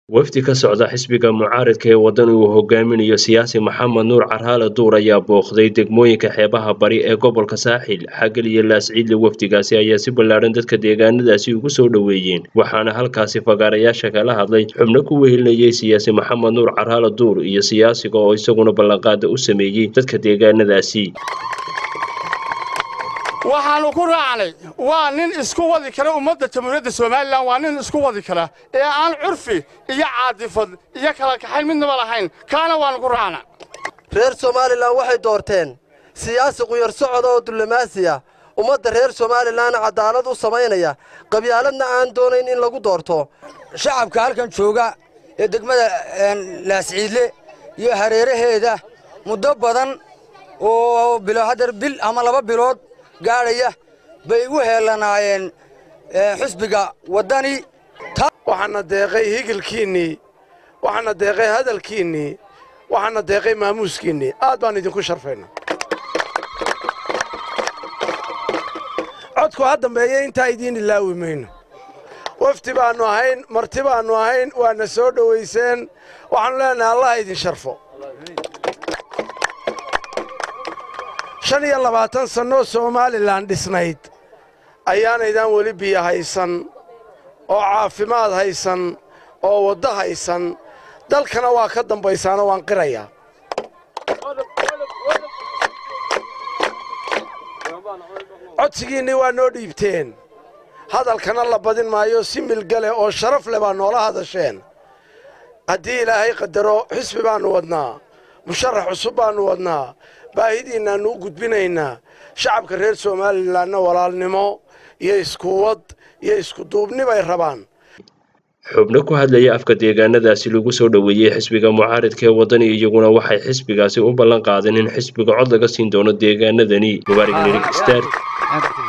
wafdi ka socda xisbiga mucaaradka ee waddan uu hogaaminayo siyaasi Maxamed Nuur Carhaale Duur ayaa booqday degmooyinka xeebaha bari ee gobolka Saaxil xagal iyo Laasciid wafdigaasi ayaa si ballaaran dadka deegaanadaasi ugu soo dhaweeyeen waxaana halkaasi fagaarayaasha kala hadlay xubno ku wehelinayay siyaasi Maxamed Nuur Carhaale Duur iyo siyaasiga oo isaguna ballanqaad u sameeyay dadka deegaanadaasi waxaanu ku raacnay waa nin isku wadi kara ummadda jamhuuriyadda Soomaaliland waa nin isku wadi kara ee aan curfi iyo caadifad iyo kala kaxayn midnaba lahayn kaana waanu ku raacnaa reer Soomaaliland waxay doorteen siyaasi quyar socod oo diblomaasiya ummadda reer Soomaaliland cadaalad u sameynaya qabyaaladna aan doonayn in lagu doorto shacabka halkan jooga ee degmada Laasciidle iyo hareeraheeda muddo badan oo hadda bil ama 2 bilood gaaraya bay u heelanaayeen xisbiga wadani waxaana deeqay higilkiini waxaana deeqay hadalkiini waxaana deeqay maamuuskiini aad baan idinku sharfayna codku ha dambeeyay inta idin ilaawi mayno wafti baanu ahayn marti baanu ahayn waana soo dhaweyseen waxaan leenahay Allah idin sharfo 25 sano Soomaaliland dhisnayd ayaanaydan wali biyo haysan oo caafimaad haysan oo wada haysan dalkana waa ka dambaysan waan qirayaa codsigiina waa noo dhiibteen hadalkana la badin maayo si milgale oo sharaf leh baa noola hadasheen haddii ilaahay qadaro xisbi baanu wadnaa musharax cusub baanu wadnaa baahidiina aanu gudbinaynaa shacabka reer Soomaaliland walaalnimo iyo isku wad iyo isku duubni bay rabaan xubno ku hadlaya afka deegaanadaasi lagu soo dhaweeyay xisbiga mucaaradka ee wadani iyaguna waxay xisbigaasi u ballan qaadeen in xisbiga cod laga siin doono deegaanadani Mubaarak Nirig Star